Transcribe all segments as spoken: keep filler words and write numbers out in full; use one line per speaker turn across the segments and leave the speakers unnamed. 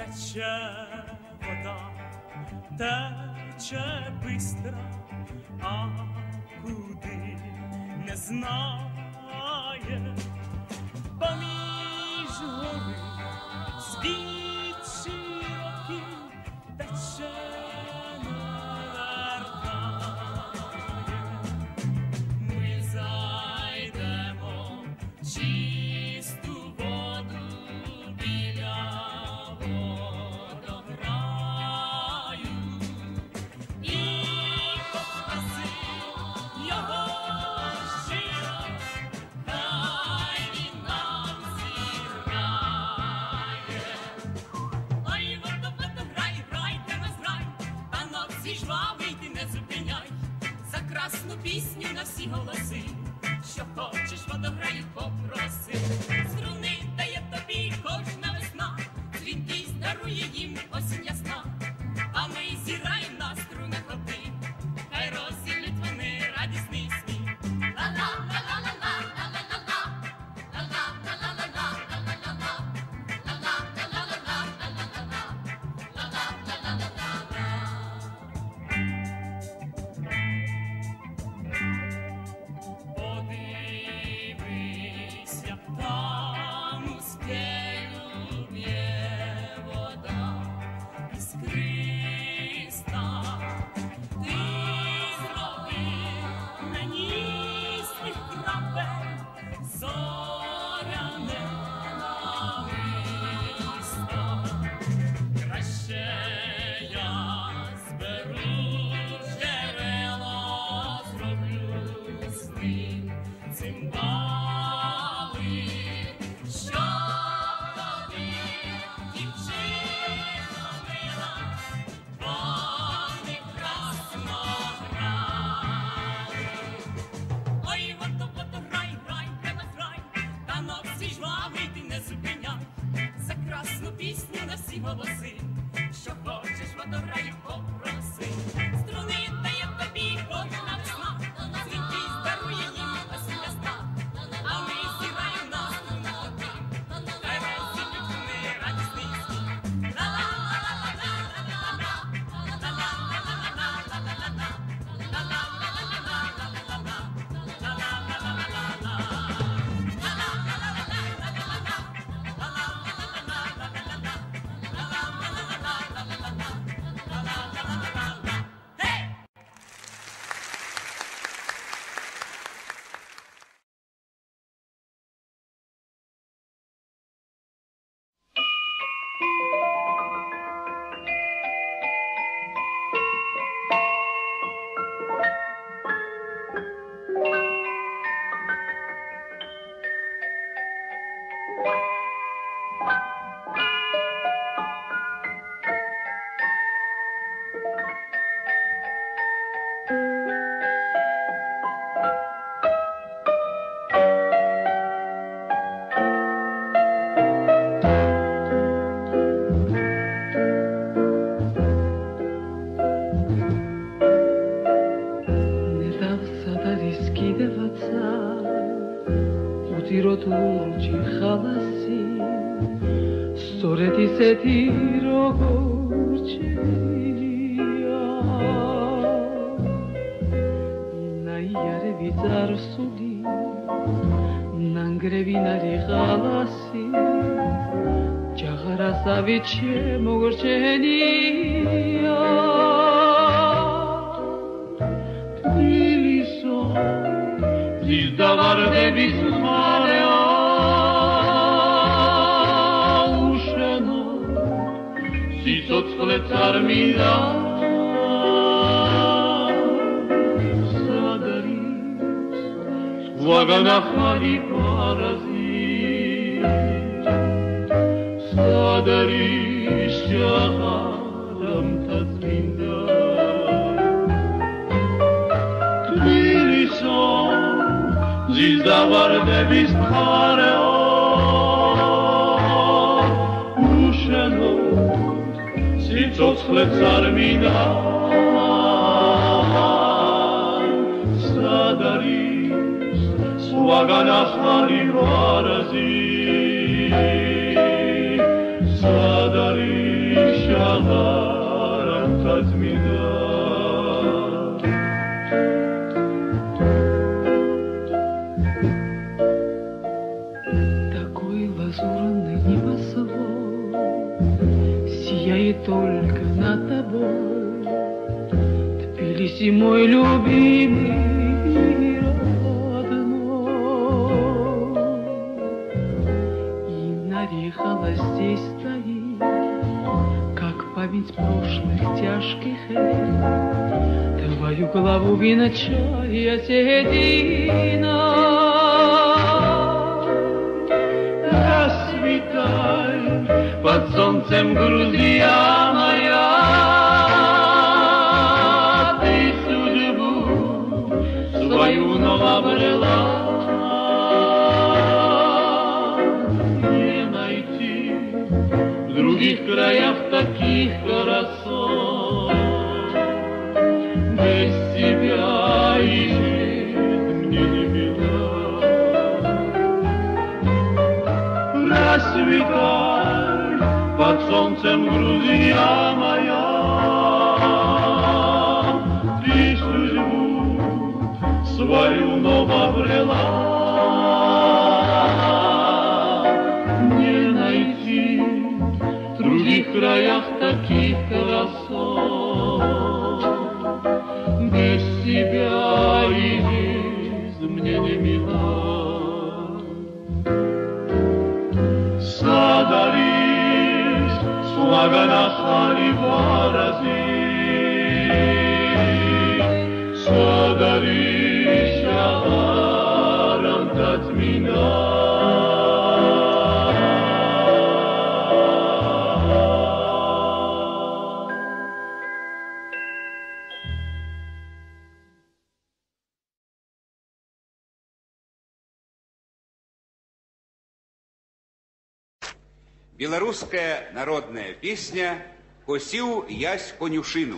тече вода, тече бистра, а куди не знає. Поміж гори світ широкий тече, не вертає. Ми зайдемо чисту воду біля водограю і попросимо його щиро, хай він нам зіграє. Ой, водо, водограй, грай, де нас грай, танок зі жвавий ти не зупиняй, за красну пісню на всі голоси, що хочеш водограю попроси. Струни дає тобі кожна весна, дзвінкість дарує їм осінь ясна, а ми зіграємо на струнах один, хай розсілють вони радісний сміх. Подивись, як там у скелю б'є вода іскриста. Ти зроби мені з тих крапель зоряне намисто. Краще я зберу джерело, зроблю з ним цимбали, щоб тобі, дівчино мила, вони красно грали. Ой, водо, водограй, грай, де нас грай, танок зі жвавий ти не зупиняй, за красну пісню на всі голоси, що хочеш водограю попроси. Струни дає тобі кожна весна, дзвінкість дарує їм осінь ясна, а ми зіграємо на струнах один, хай розсілють вони радісний сміх.
უთიროთურჯი ხალასი სწორედ ისეთი როგორც ჩემია ნაიარევი წარსული ნანგრევი ნარი ხალასი ჯაღარასავი შემოგრჩენია თბილისო ის დავარდების ხარეა უშენო სიცოცხლეც არ მინდა სად არის სხვაგან ახალი პარაზი სად არის ჟაღარამთა წმინდა თბილისო ზის დავარდების მხარეო უშენო სიცოცხლეც არ მინდა სად არის სხვაგან ახალი პარაზი სად არის
Такой лазурный небосвод сияет только над тобой. Тбилиси, мой любимый родной, и нарехала здесь стоит, как память прошлых тяжких лет. Твою главу венчая седина.
Расцветай под солнцем, Грузия моя, ты судьбу свою но обрела. Не найти в других краях таких красот. Без тебя и жизнь мне не мила. Расцветай под солнцем, Грузия моя, ты судьбу свою но обрела. Не найти в других краях таких красот. Без тебя и жизнь мне не мила. Садарис, слаганахали варази, Садарис, шагарам татмина.
Белорусская народная песня «Косил ясь конюшину».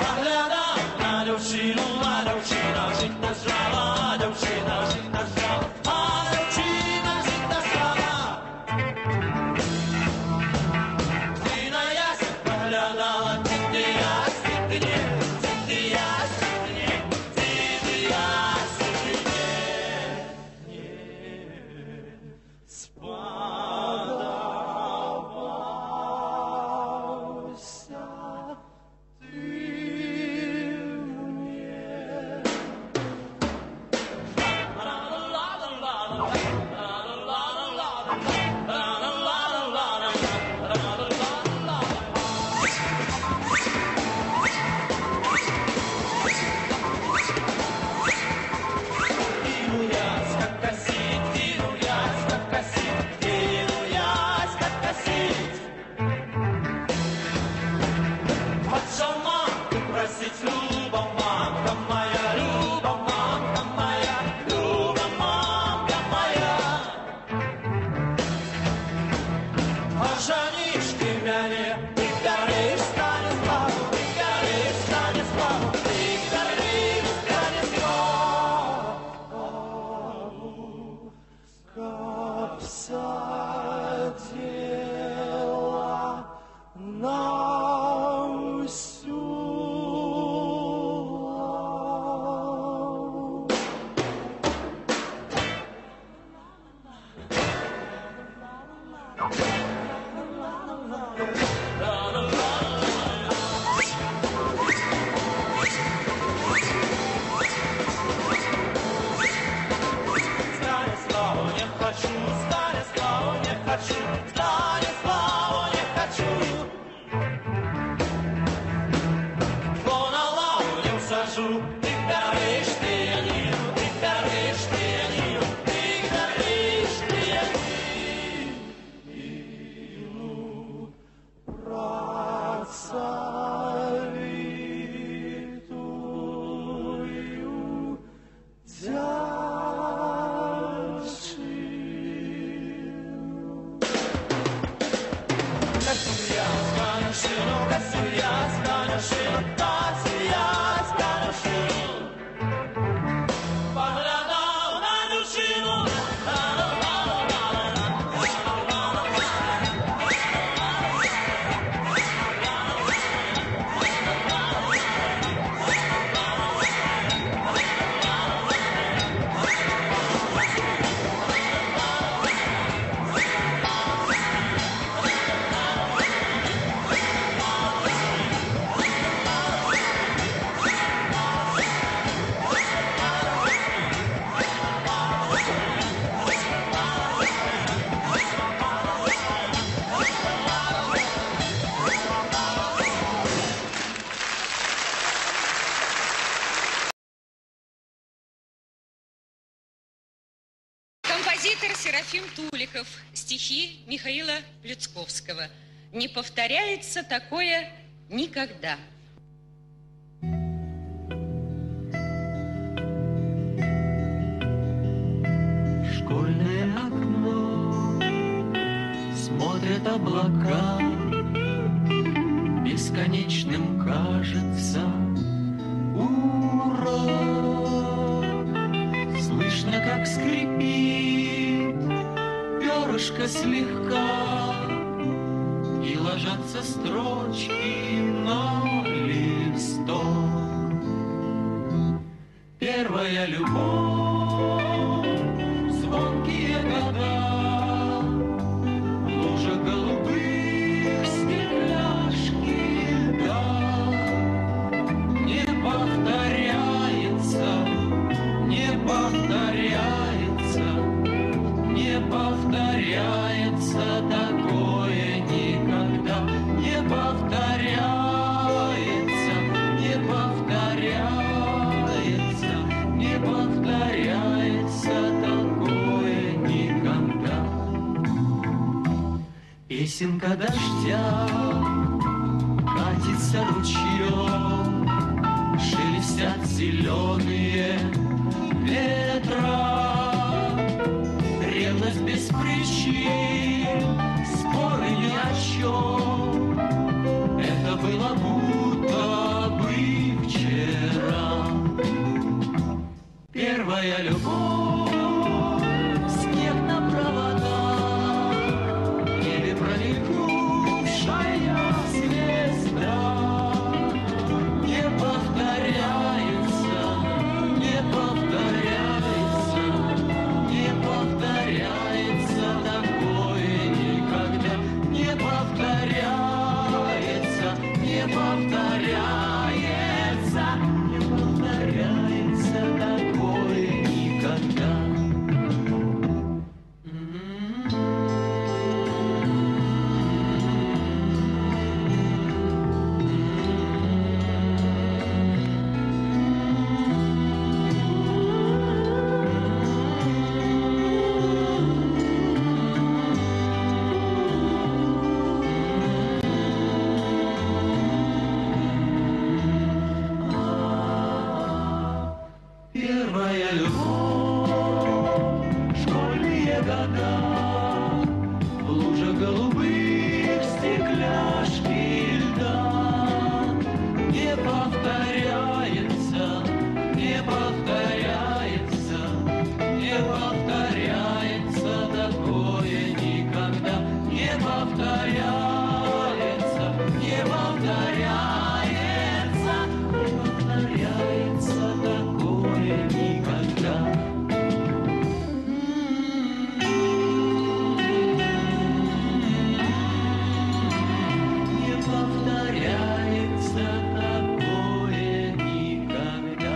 Девчина, девчина, жить нажала, девчина, жить нажала.
Композитор Серафим Туликов. Стихи Михаила Люцковского. Не повторяется такое никогда.
Школьное окно смотрят облака, бесконечным кажется урок. Слышно, как скрипит перышко слегка, и ложатся строчки на листок. Первая любовь, звонкие года, лужа голубых, стекляшки льда. Не повторяется, не повторяется, не повторяется такое никогда. Не повторяется, не повторяется, не повторяется такое никогда. Песенка дождя катится ручьем, шелестят зеленые ветра. Ревность без причин, споры ни о чем. Это было будто бы вчера. Первая любовь, снег на проводах, в небе промелькнувшая звезда. Не повторяется, не повторяется, не повторяется такое никогда. Не повторяется, не повторяется, не повторяется такое никогда. Первая любовь, школьные года, лужа голубых, стекляшки льда. Не повторяется, не повторяется, не повторяется такое никогда. Не повторяется, не повторяется, не повторяется такое никогда. Не повторяется такое никогда.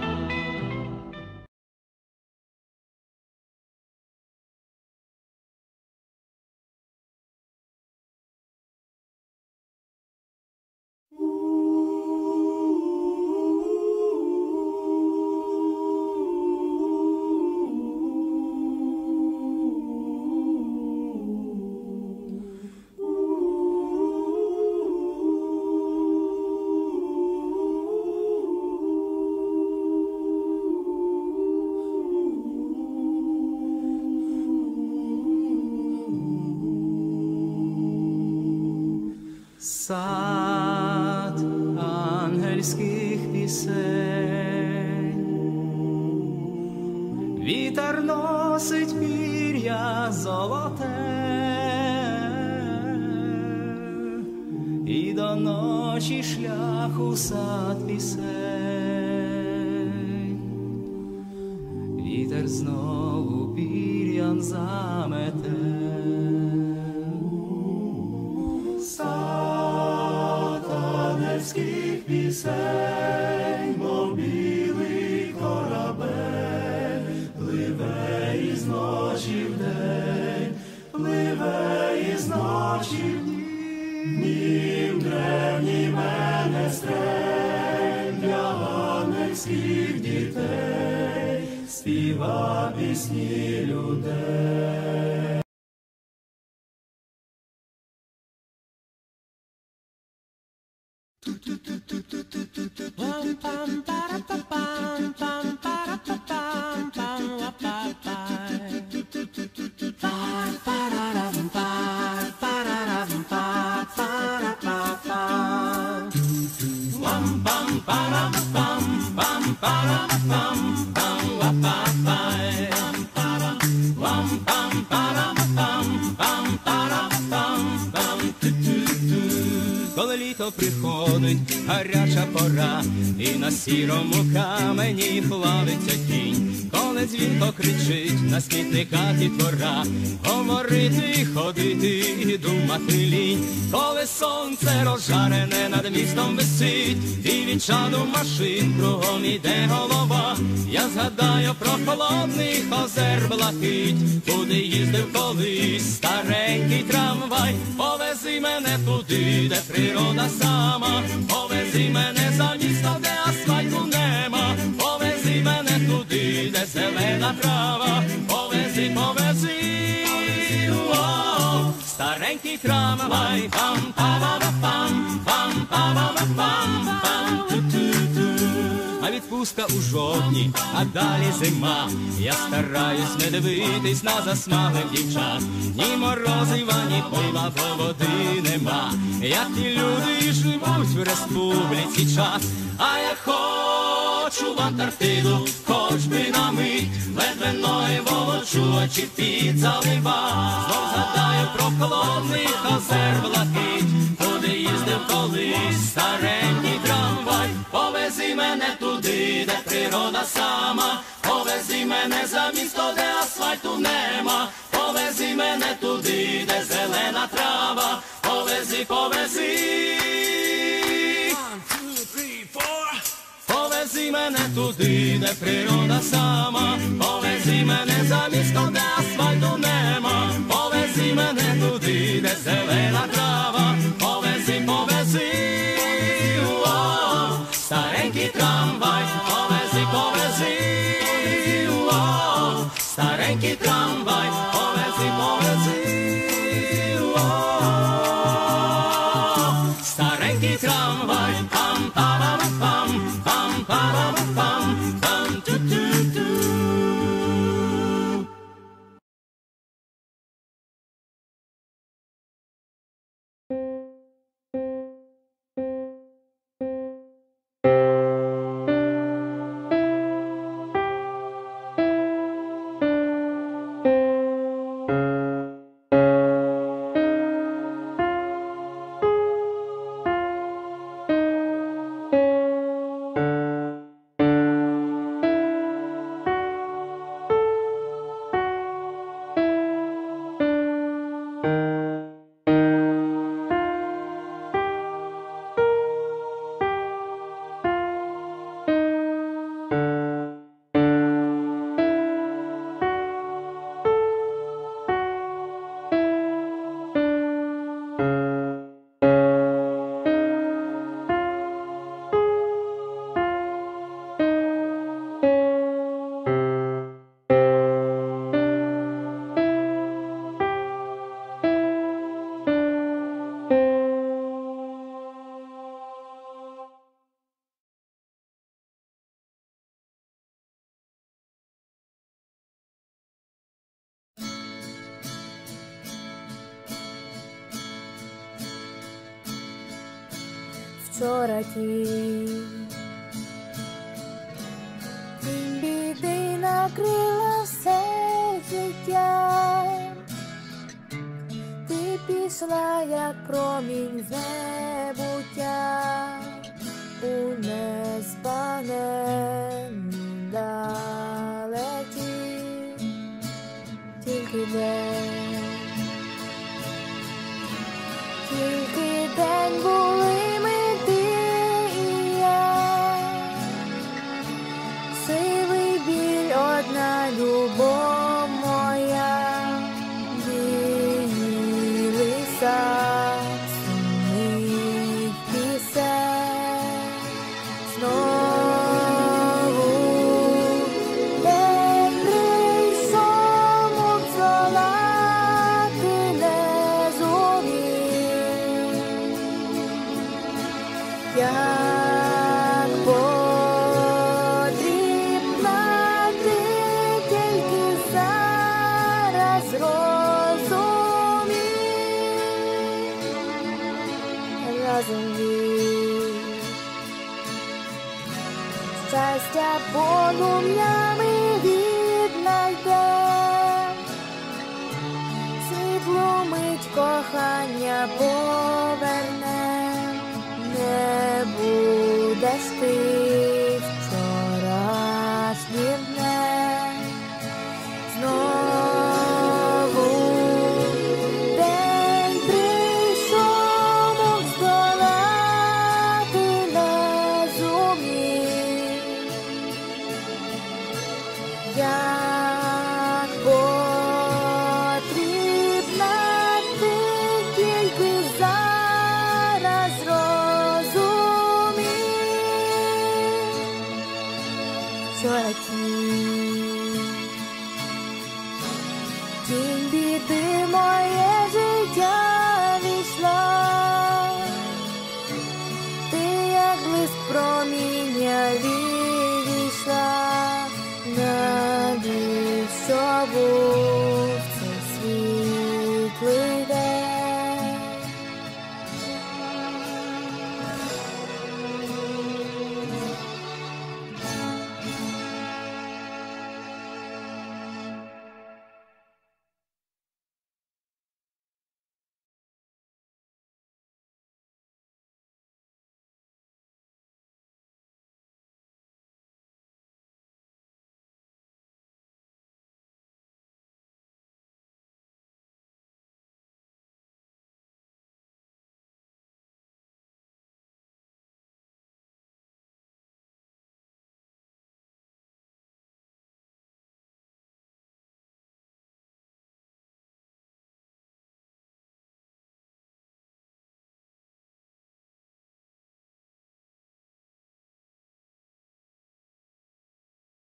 Сад ангельських пісень, вітер носить пір'я золоте, і до ночі шлях у сад пісень. Вітер знову пір'ям замете. Ангельських пісень, мов білий корабель, пливе із ночі в день, пливе із ночі в днім, древній менестрель для ангельських дітей. співа пісні людей.
Коли літо приходить, гаряча пора, і на сірому камені плавиться тінь, коли дзвінко кричить на смітниках і двора, говорити, ходити і думати лінь, коли сонце розжарене над містом висить, і від чаду машин кругом іде голова, я згадаю про холодних озер блакить, куди їздив колись старенький трамвай, повези мене туди, де природа сама, повези мене за місто, де асфальту нема, повези мене туди, де зелена трава, повези, повези, о, старенький трамвай, пам-па-ба-ба-пам, пам-па-ба-ба-пам, ту-ту-ту. А відпустка у жовтні, а далі зима, я стараюсь не дивитись на засмаглих дівчат, ні морозива, ні пива, бо води нема, як ті люди живуть в республіці час, а я хочу в Антарктиду, хоч би на мить, ледве ноги волочу, очі під залива, знов згадаю про холодних озер блакить, куди їздив колись старенький трамвай, повези мене туди, де природа сама, повези мене за місто, де асфальту нема, повези мене туди, де зелена трава, повези, повези, повези мене туди, де природа сама, повези мене за місто, де асфальту нема, повези мене туди, де зелена трава, повези, повези, о, старенький трамвай, повези, повези, о, старенький трамвай, повези, повези, о, старенький трамвай, пам-па-ба-ба-пам, пам-па-ба-ба-пам, пам-ту-ту-ту.
Вчора тінь, тінь біди накрила все життя, ти пішла, як промінь небуття, у неспаненну далекі, тільки день, тільки день були ми. Одна любов моя, її лиса сумних пісень, знову день. полум'ями віднайдем, світлу мить кохання повернем, не будеш ти вчорашнім днем. Знову день прийшов, мов здолати не зумів. Як потрібна ти, тільки зараз розумів. Вчора тінь, тінь біди моє життя війшла, ти як блиск проміння відійшла, навіщо був